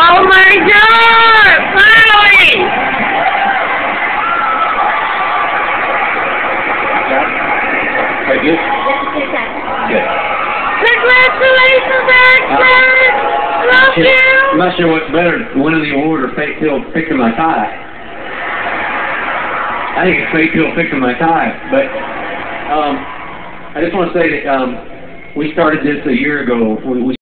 Oh my God! Finally! Right, good? Good. Congratulations, Axel! Love you! I'm not sure what's better, winning the award or Fake Pill fixing my tie. I think it's Fake Pill fixing my tie, but I just want to say that we started this a year ago. We